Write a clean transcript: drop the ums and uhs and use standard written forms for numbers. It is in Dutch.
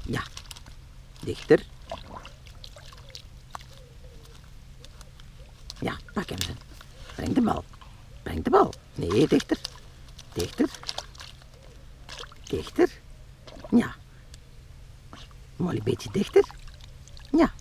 Ja, dichter. Ja, pak hem. Breng de bal. Breng de bal. Nee, dichter. Dichter. Dichter. Ja. Mooi een beetje dichter. Ja.